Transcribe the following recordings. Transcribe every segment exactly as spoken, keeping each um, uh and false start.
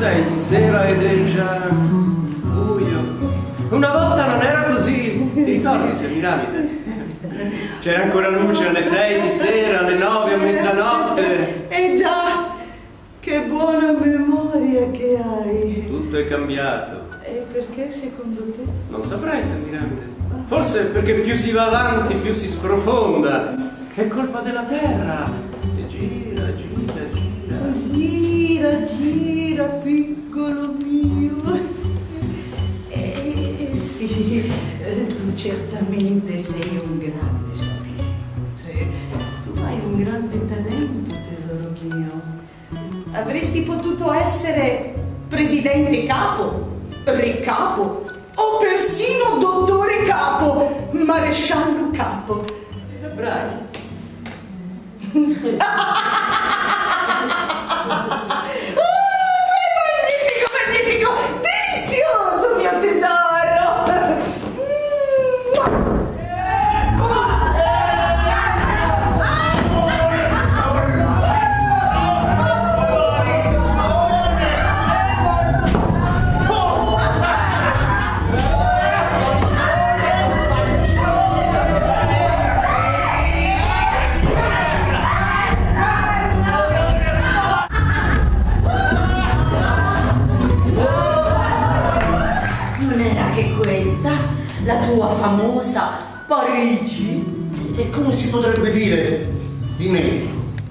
sei di sera ed è già buio. Una volta non era così. Ti ricordi, Semiramide? C'era ancora luce alle sei di sera, alle nove, a mezzanotte. Eh già, che buona memoria che hai. Tutto è cambiato. E perché secondo te? Non saprei, Semiramide. Forse perché più si va avanti, più si sprofonda. È colpa della terra. E gira, gira, gira. Gira, gira, piccolo mio. Eh sì, tu certamente sei un grande sapiente. Tu hai un grande talento, tesoro mio. Avresti potuto essere presidente capo, re capo, o persino dottore capo, maresciallo capo. Bravo. Oh, magnifico, magnifico, delizioso, mio tesoro. La tua famosa Parigi. E come si potrebbe dire di me?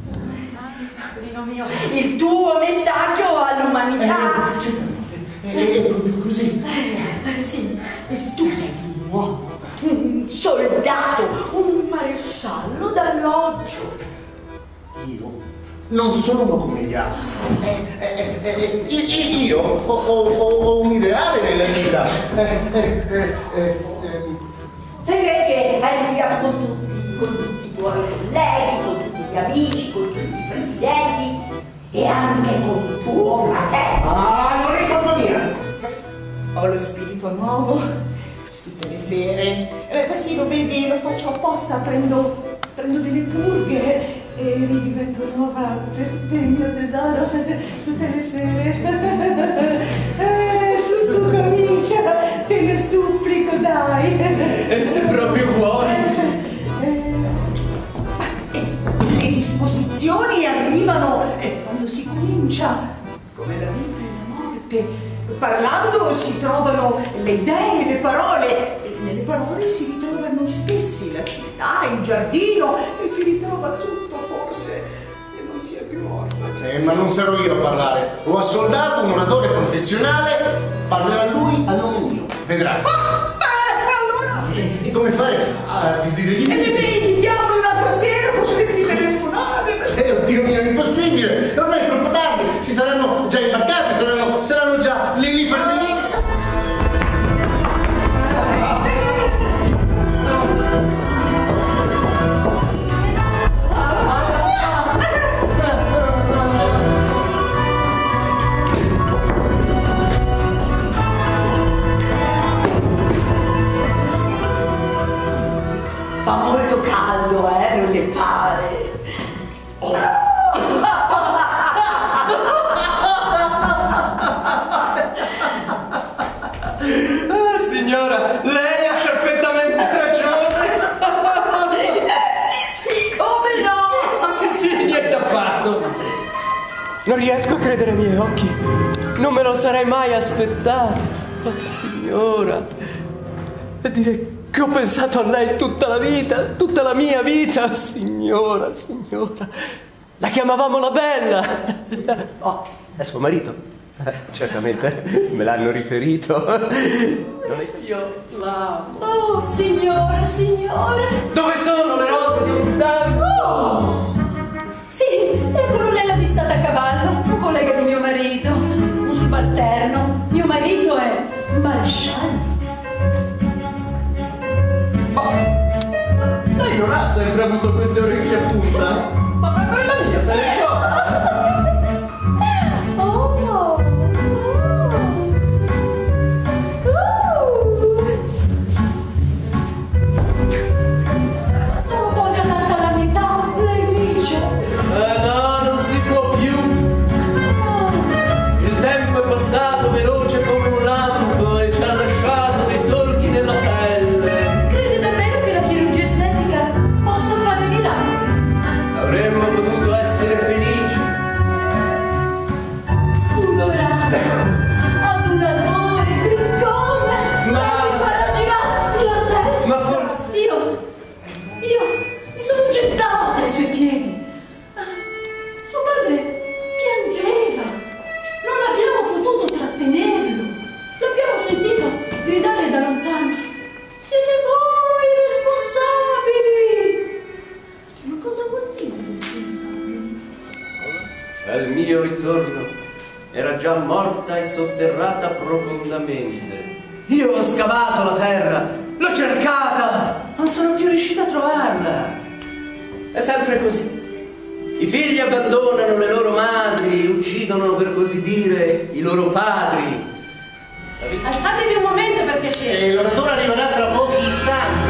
Mio, il tuo messaggio all'umanità. Eh, certamente, è, è proprio così. Eh, sì, tu sei un uomo, un soldato, un maresciallo d'alloggio. Io non sono come gli altri. Eh, eh, eh, eh, io ho, ho, ho un ideale nella vita. Eh, eh, eh, eh, E invece hai litigato con tutti, con tutti i tuoi colleghi, con tutti gli amici, con tutti i presidenti e anche con tuo fratello. Ah, non ricordo niente. Ho lo spirito nuovo tutte le sere. Eh, sì, lo vedi, lo faccio apposta, prendo, prendo delle purghe e ridivento nuova per te, mio tesoro, tutte le sere. Eh, su, su, comincia, te ne supplico, dai. E se proprio vuoi. Eh, eh, le disposizioni arrivano eh, quando si comincia, come la vita e la morte. Parlando si trovano le idee, le parole, e nelle parole si ritrova noi stessi, la città, il giardino, e si ritrova tutto forse, e non si è più orfani. Eh, ma non sarò io a parlare. Ho assoldato un oratore professionale, parlerà lui a nome mio. Vedrai. Ah, beh, allora... E, e come fare a disdire gli E le vedi, diavolo, un'altra sera potresti telefonare. Eh, oddio mio, è impossibile! Ormai è troppo tardi, si saranno già imbarcati, saranno, saranno già lì lì per venire. Fa molto caldo, eh, non le pare? Oh. Ah, signora, lei ha perfettamente ragione. Eh, sì, sì, come no? Sì, sì, sì, niente affatto. Non riesco a credere ai miei occhi. Non me lo sarei mai aspettato. Oh, signora. E dire che ho pensato a lei tutta la vita, tutta la mia vita, signora, signora. La chiamavamo la Bella. Oh, è suo marito. Eh, certamente, me l'hanno riferito. Non è che io l'amo. Oh, signora, signora. Dove sono le rose di un tempo? Oh. Sì, è il colonnello di stato a cavallo, un collega di mio marito, un subalterno. Mio marito è maresciallo. Lei non ha sempre avuto queste orecchie a punta? Ma per la mia se ne Oh, oh. Uh. Sono quasi andata alla metà, lei dice. Eh no, non si può più. Oh. Il tempo è Al mio ritorno era già morta e sotterrata profondamente. Io ho scavato la terra, l'ho cercata, non sono più riuscito a trovarla. È sempre così. I figli abbandonano le loro madri, uccidono per così dire i loro padri. Alzatevi un momento per piacere. E l'oratore arriverà tra pochi istanti.